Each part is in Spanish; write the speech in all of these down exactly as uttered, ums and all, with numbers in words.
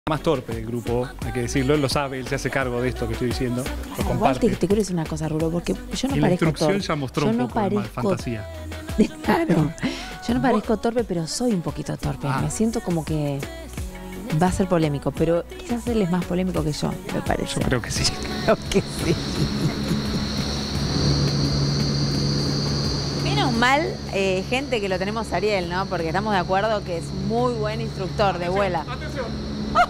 Más torpe del grupo, hay que decirlo, él lo sabe, él se hace cargo de esto que estoy diciendo, lo comparte. Te, te quiero decir una cosa, Rulo, porque yo no en parezco torpe. La instrucción ya mostró yo un no poco de parezco... fantasía. Claro, yo no parezco torpe, pero soy un poquito torpe. Ah. Me siento como que va a ser polémico, pero quizás él es más polémico que yo, me parece. Yo creo que sí. Creo que sí. Menos mal, eh, gente, que lo tenemos a Ariel, ¿no? Porque estamos de acuerdo que es muy buen instructor de vuela. Atención. ¡Oh!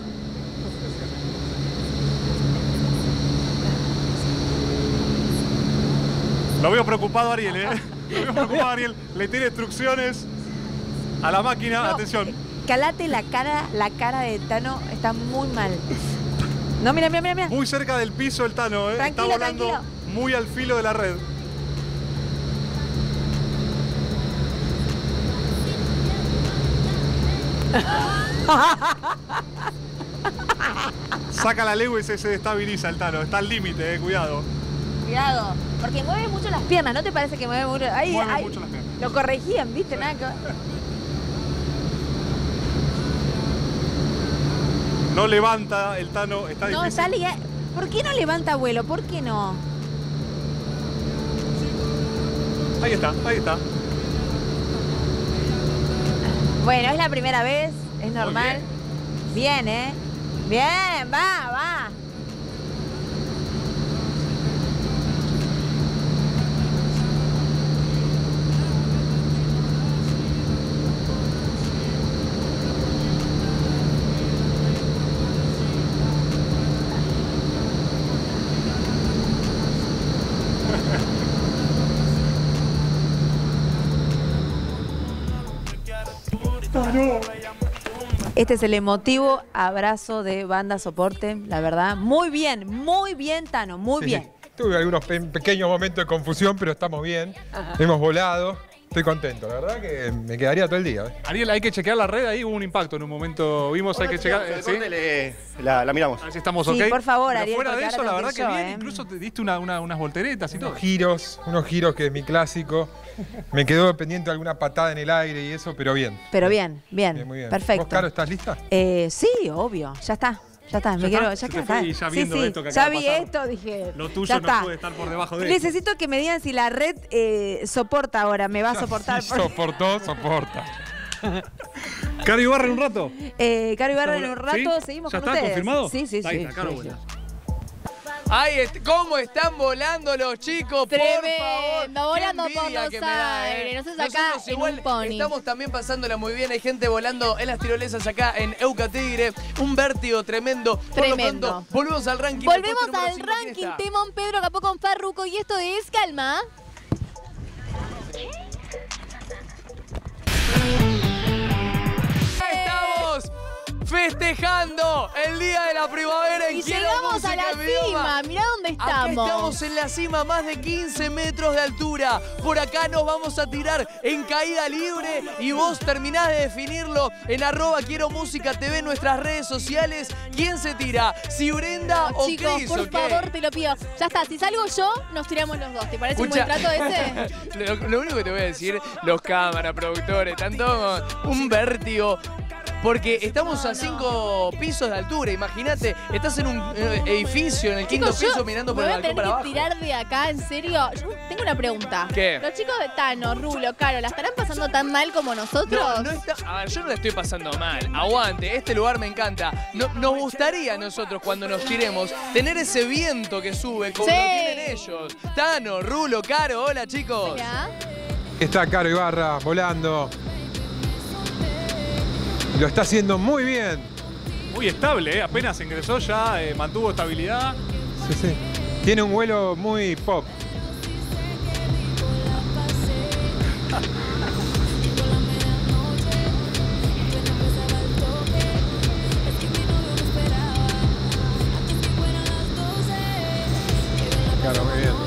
Lo veo preocupado Ariel, ¿eh? Lo veo preocupado Ariel. Le tiene instrucciones a la máquina. No, atención. Calate la cara, la cara de Tano está muy mal. No, mira, mira, mira, mira. Muy cerca del piso el Tano, ¿eh? Tranquilo, está volando tranquilo. Muy al filo de la red. Saca la lengua y se, se destabiliza el Tano. Está al límite, eh, cuidado. Cuidado, porque mueve mucho las piernas, ¿no te parece que mueve mucho? Ay, mueve ay, mucho las piernas. Lo corregían, ¿viste? Nada que... No levanta el Tano, está no, difícil. Sale, ¿por qué no levanta vuelo? ¿Por qué no? Ahí está, ahí está. Bueno, es la primera vez, es normal. Bien. bien, ¿eh? Bien, va, va. Este es el emotivo abrazo de banda soporte, la verdad. Muy bien, muy bien, Tano, muy sí, bien. Sí. Tuve algunos pe pequeños momentos de confusión, pero estamos bien. Ajá. Hemos volado. Estoy contento, la verdad que me quedaría todo el día. ¿eh? Ariel, hay que chequear la red, ahí hubo un impacto en un momento, vimos, hay que chequear. Eh, ¿sí? Le, la, la miramos. A ver si estamos sí, ok. por favor, pero Ariel. Fuera de eso, la verdad que yo, bien, ¿eh? incluso te diste una, una, unas volteretas y unos todo. giros, unos giros que es mi clásico. Me quedó pendiente alguna patada en el aire y eso, pero bien. Pero bien, bien, bien muy bien. perfecto. ¿Vos, Caro, estás lista? Eh, sí, obvio, ya está. Ya está, me ¿Ya quiero, está? ya está. Y ya viendo sí, sí, esto que ya acaba vi de pasar. esto, dije. Lo tuyo ya no está. puede estar por debajo de Necesito esto. que me digan si la red eh, soporta ahora, me va a soportar. Sí, por... Soportó, soporta. ¿Caro Ibarra en un rato? Eh, Caro Ibarra en un rato, ¿sí? Seguimos ¿Ya con está ustedes. confirmado? Sí, sí, Ahí sí. está, Caro, sí, bueno. sí. Ay, ¿cómo están volando los chicos? Tremendo, por favor. volando por envidia los que me da, aires. ¿eh? Nosotros acá Nosotros en igual un pony. Estamos también pasándola muy bien. Hay gente volando en las tirolesas acá en Euca Tigre. Un vértigo tremendo. Tremendo. Por lo pronto, volvemos al ranking. Volvemos al ranking. Timón Pedro Capó con Farruko. Y esto es Calma. Estamos festejando el día de la primavera en Y Quiero llegamos Música a la en mi idioma. cima. Mirá dónde estamos. Acá estamos en la cima, más de quince metros de altura. Por acá nos vamos a tirar en caída libre y vos terminás de definirlo en arroba Quiero Música T V en nuestras redes sociales. ¿Quién se tira? ¿Si Brenda No, o chicos, Cris? por ¿o qué? favor, te lo pido. Ya está, si salgo yo, nos tiramos los dos. ¿Te parece Escucha, un buen trato ese? lo, lo único que te voy a decir, los cámaras, productores, tanto un vértigo. Porque estamos a cinco pisos de altura, imagínate, estás en un eh, edificio, en el quinto Chicos, yo piso, mirando por me el voy a balcón para tener abajo. que tirar de acá, en serio. Yo tengo una pregunta. ¿Qué? Los chicos de Tano, Rulo, Caro, ¿la estarán pasando tan mal como nosotros? No, no está, a ver, yo no la estoy pasando mal. Aguante, este lugar me encanta. No, nos gustaría a nosotros, cuando nos tiremos, tener ese viento que sube, como Sí. lo tienen ellos. Tano, Rulo, Caro, hola chicos. Hola. Está Caro Ibarra volando. Lo está haciendo muy bien. Muy estable, ¿eh? Apenas ingresó ya, eh, mantuvo estabilidad. Sí, sí. Tiene un vuelo muy pop. Claro, muy bien.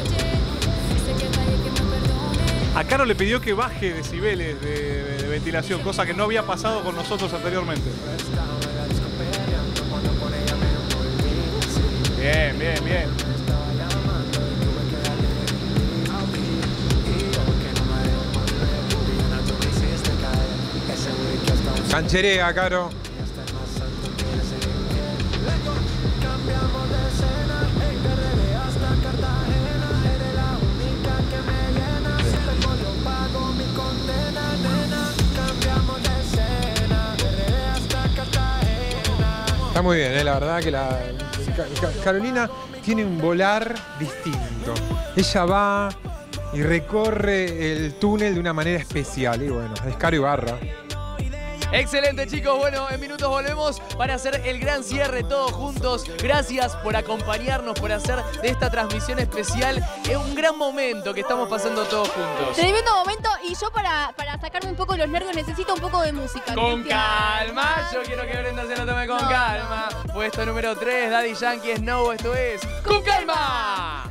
A Caro le pidió que baje decibeles de, de, de ventilación, cosa que no había pasado con nosotros anteriormente. Bien, bien, bien. Cancherea, Caro. Está muy bien, ¿eh? La verdad que la, Ca- Carolina tiene un volar distinto. Ella va y recorre el túnel de una manera especial. Y bueno, es Caro Ibarra. Excelente, chicos. Bueno, en minutos volvemos para hacer el gran cierre todos juntos. Gracias por acompañarnos, por hacer de esta transmisión especial es un gran momento que estamos pasando todos juntos. Tremendo momento, y yo para, para sacarme un poco los nervios necesito un poco de música. Con Cristian. calma, yo quiero que Brenda se lo tome con No, calma. Puesto número tres, Daddy Yankee Snow, esto es Con Calma.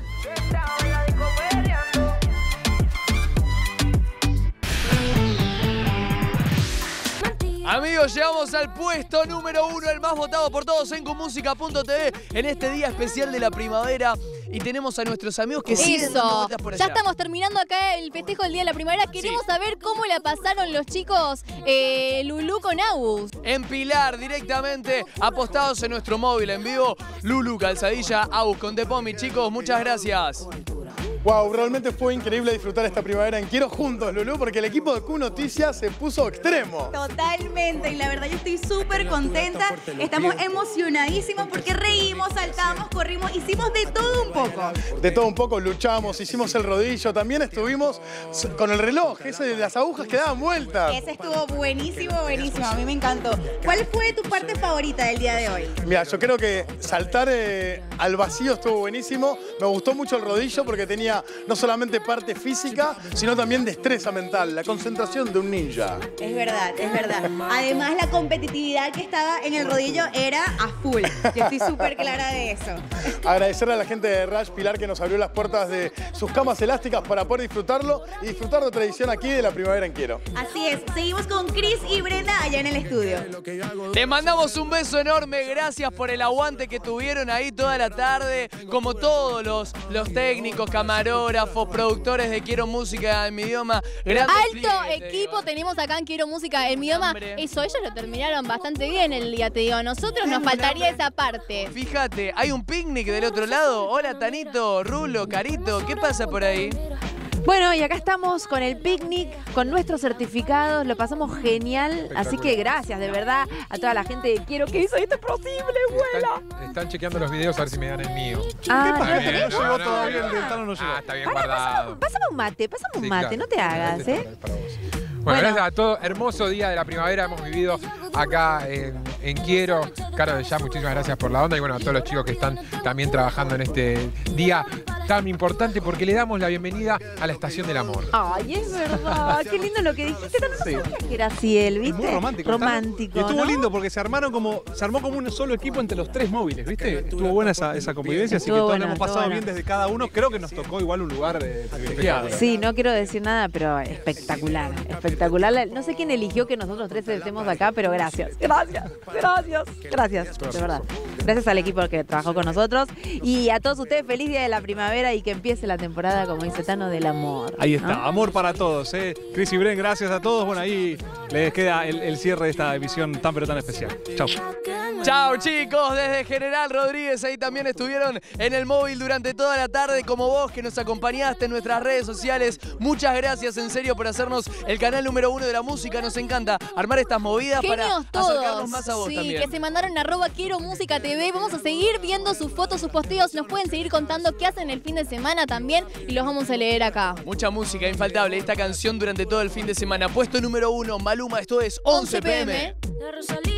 Amigos, llegamos al puesto número uno, el más votado por todos en Conmusica punto t v en este día especial de la primavera. Y tenemos a nuestros amigos que siguen dando Eso, vueltas por allá. ya estamos terminando acá el festejo del Día de la Primavera. Queremos Sí. saber cómo la pasaron los chicos eh, Lulú con Agus. En Pilar, directamente, apostados en nuestro móvil en vivo. Lulu, Calzadilla, Agus con Tepomi. Chicos, muchas gracias. Wow, realmente fue increíble disfrutar esta primavera en Quiero juntos, Lulú, porque el equipo de Q Noticias se puso extremo. Totalmente, y la verdad yo estoy súper contenta, estamos emocionadísimos porque reímos, saltamos, corrimos, hicimos de todo un poco. De todo un poco luchamos, hicimos el rodillo, también estuvimos con el reloj, ese de las agujas que daban vueltas. Ese estuvo buenísimo, buenísimo, a mí me encantó. ¿Cuál fue tu parte favorita del día de hoy? Mira, yo creo que saltar eh, al vacío estuvo buenísimo, me gustó mucho el rodillo porque tenía no solamente parte física, sino también destreza mental, la concentración de un ninja. Es verdad, es verdad. Además la competitividad que estaba en el rodillo era a full, yo estoy súper clara de eso. Agradecerle a la gente de Rush Pilar que nos abrió las puertas de sus camas elásticas para poder disfrutarlo y disfrutar de otra edición aquí de la Primavera en Quiero. Así es, seguimos con Chris y Brenda allá en el estudio. Les mandamos un beso enorme, gracias por el aguante que tuvieron ahí toda la tarde, como todos los, los técnicos, camarógrafos, productores de Quiero Música en mi idioma. Gran Alto despliegue, te equipo digo. tenemos acá en Quiero Música en mi idioma. Hambre. Eso, ellos lo terminaron bastante bien el día, te digo. Nosotros nos faltaría esa parte. Fíjate, hay un picnic del otro lado. Hola, Tanito, Rulo, Carito, ¿qué pasa por ahí? Bueno, y acá estamos con el picnic, con nuestros certificados, lo pasamos genial, así que gracias de verdad a toda la gente de Quiero que hizo esto posible, abuela. Están, están chequeando los videos a ver si me dan el mío. Ah, pasa? ¿no Está bien, tenés? No llegó todavía, el Dentano no llegó. Ah, está bien Pará, guardado. Pásame un mate, pásame un Sí, mate, claro. no te hagas, Este es ¿eh? para- para vos. Bueno, Bueno. gracias a todos. Hermoso día de la primavera hemos vivido acá en, en Quiero. Caro, ya muchísimas gracias por la onda y bueno, a todos los chicos que están también trabajando en este día tan importante porque le damos la bienvenida a la Estación del Amor. Ay, es verdad, qué lindo lo que dijiste, no Sí. sabía que era así él, ¿viste? Muy romántico. Romántico, Y estuvo ¿no? lindo porque se armaron como, se armó como un solo equipo entre los tres móviles, ¿viste? Estuvo buena esa, esa convivencia, así que Estuvo todos bueno, lo hemos estuvo pasado bueno. bien desde cada uno. Creo que nos tocó igual un lugar eh, privilegiado. Sí, no quiero decir nada, pero espectacular, espectacular. No sé quién eligió que nosotros tres estemos acá, pero gracias, gracias, gracias, gracias, de verdad. Gracias al equipo que trabajó con nosotros y a todos ustedes, feliz día de la primavera y que empiece la temporada, como dice Tano, del amor. Ahí está, ¿no? amor para todos, ¿eh? Chris y Bren, gracias a todos. Bueno, ahí les queda el, el cierre de esta emisión tan pero tan especial. Chau. Chao chicos, desde General Rodríguez, ahí también estuvieron en el móvil durante toda la tarde, como vos que nos acompañaste en nuestras redes sociales. Muchas gracias en serio por hacernos el canal número uno de la música. Nos encanta armar estas movidas para Genios acercarnos todos. más a vos Sí, también. que se mandaron arroba Quiero Música T V. Vamos a seguir viendo sus fotos, sus posteos. Nos pueden seguir contando qué hacen el fin de semana también y los vamos a leer acá. Mucha música, infaltable. Esta canción durante todo el fin de semana. Puesto número uno, Maluma, esto es once p m. once p m